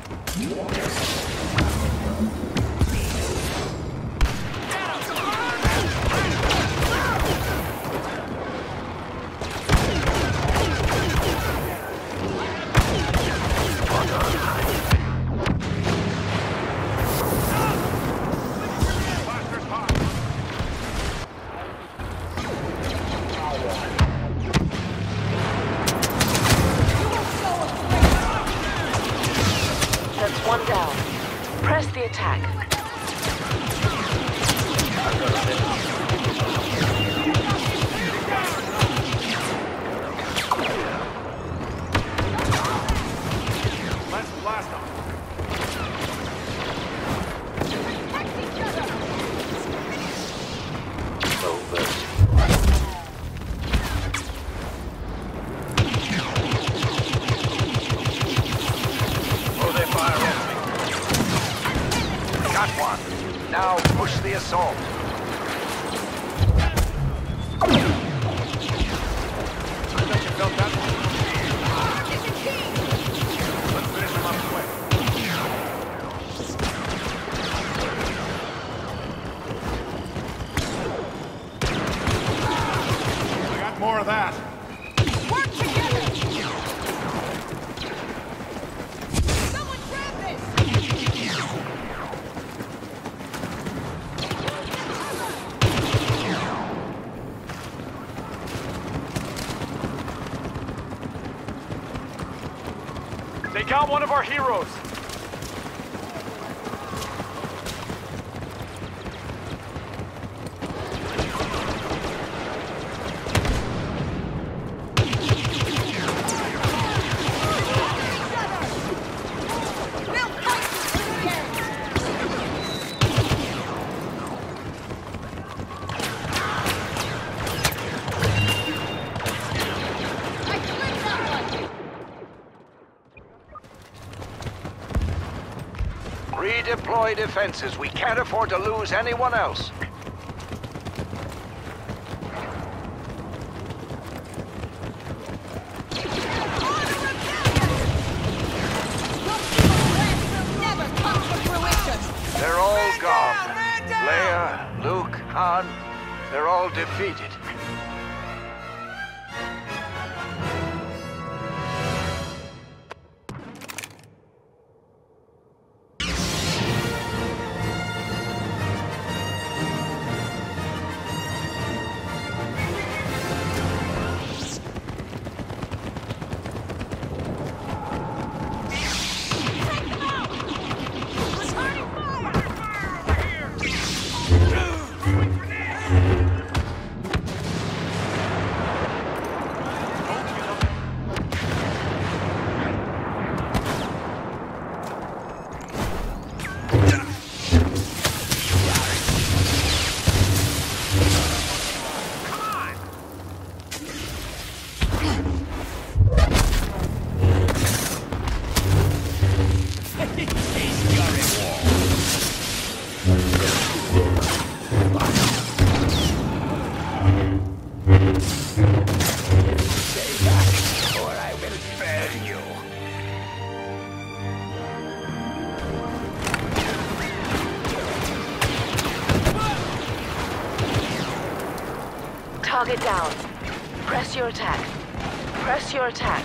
One down. Press the attack. Let's blast them. Now push the assault. I bet you felt that one. Let's finish him up quick. I got more of that. Work together! Someone grab this! Take out one of our heroes! Redeploy defenses. We can't afford to lose anyone else. They're all gone. Leia, Luke, Han, they're all defeated. Target down. Press your attack. Press your attack.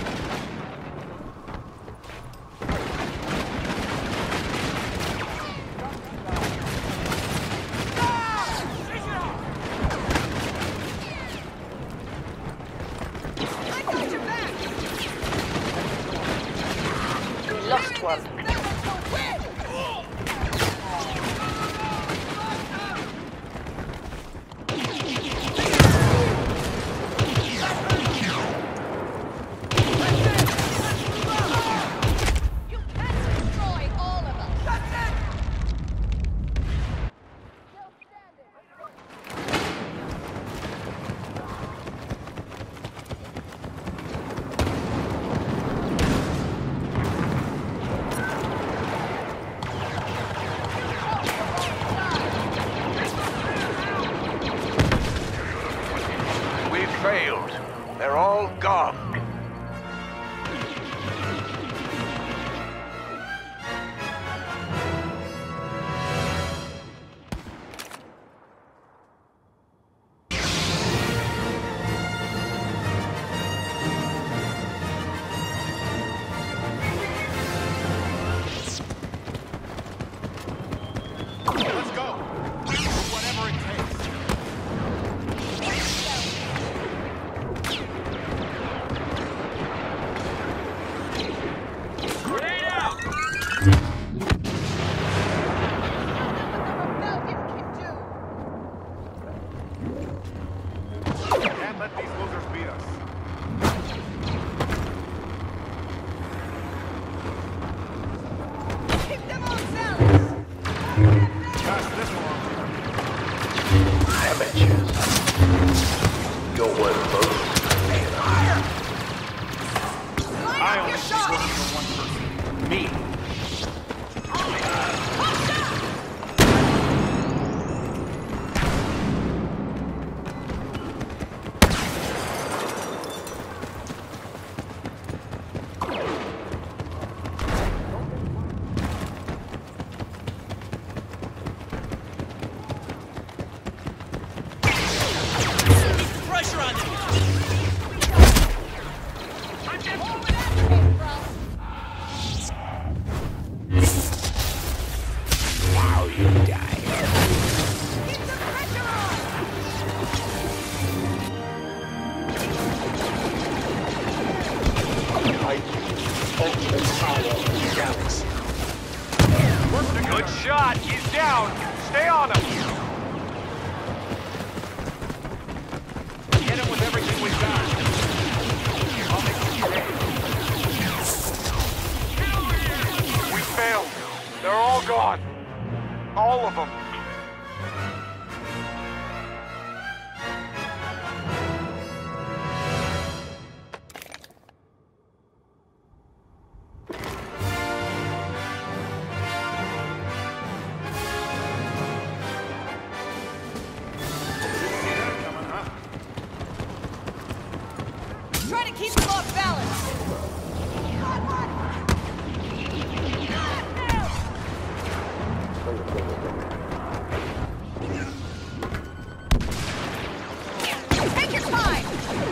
We lost one. Good shot. He's down. Stay on him. Hit him with everything we've got. I'll make you pay. We failed. They're all gone. All of them. Try to keep them off balance. Take your time.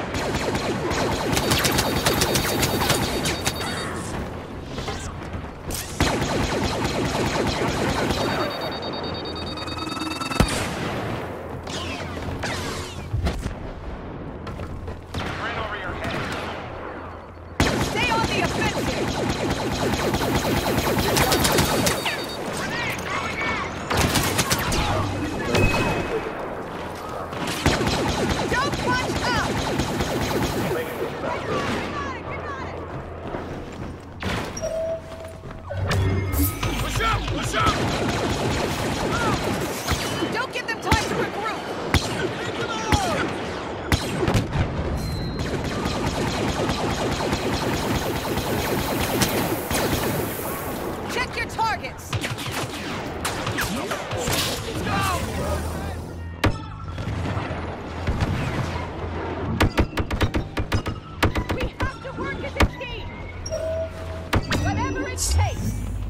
Right over your head. Stay on the offensive. Don't punch out. Push up! Push up! Don't give them time to regroup. Check your targets. We have to work as a team. Whatever it takes.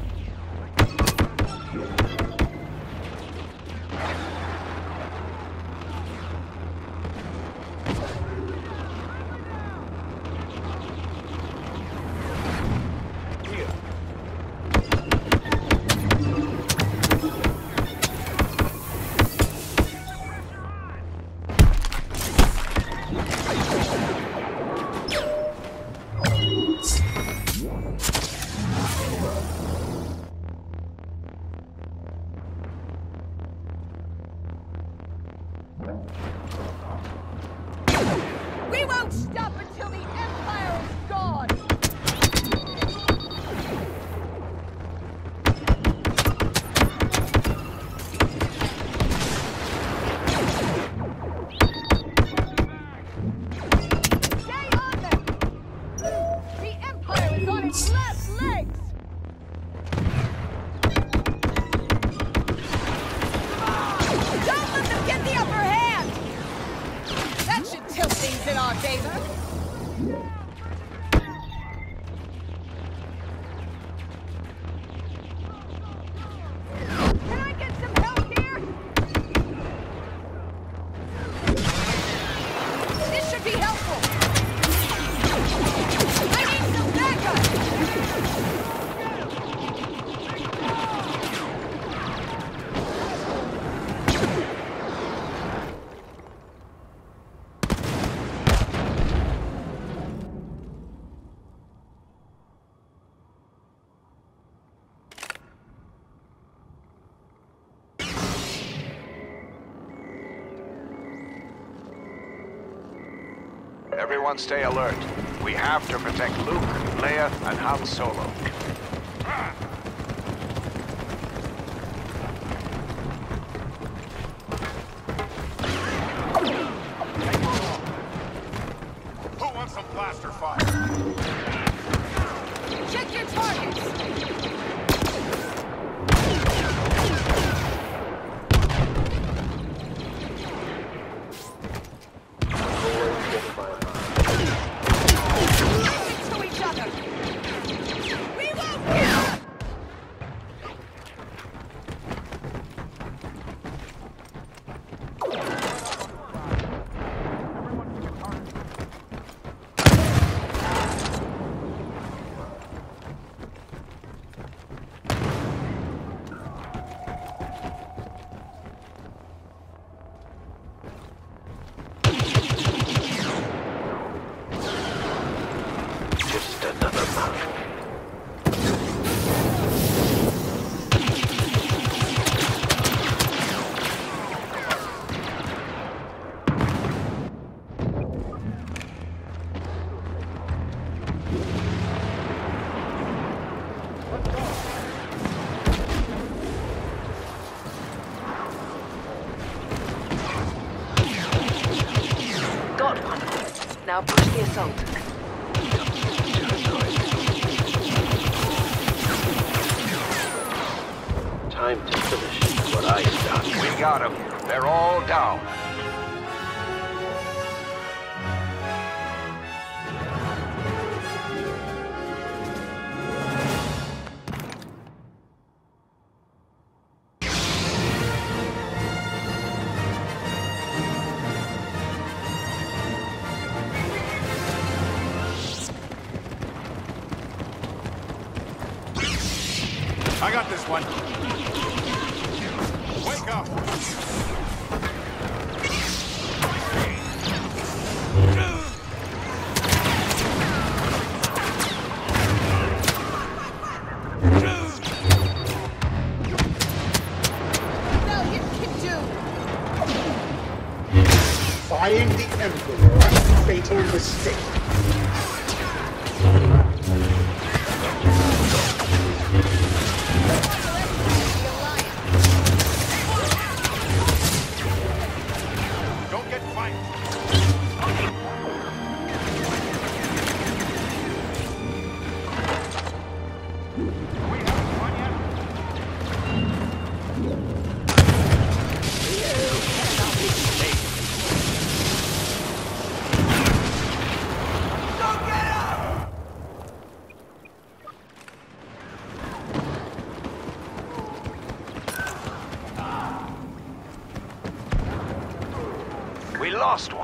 We won't stop until the Empire is gone! Stay on them! The Empire is on its last legs! Don't let them get the upper hand! That should tilt things in our favor. Can I get some help here? This should be helpful. I need some backup. Everyone stay alert. We have to protect Luke, Leia, and Han Solo. Who wants some plaster fire? Check your targets. Listen to each other. We won't give up. Got one. Now push the assault. Time to finish what I started. We got them. They're all down. I got this one. Wake up! Valiant can do. Defying the Emperor, a fatal mistake. Don't get fight! We haven't won yet? We lost one.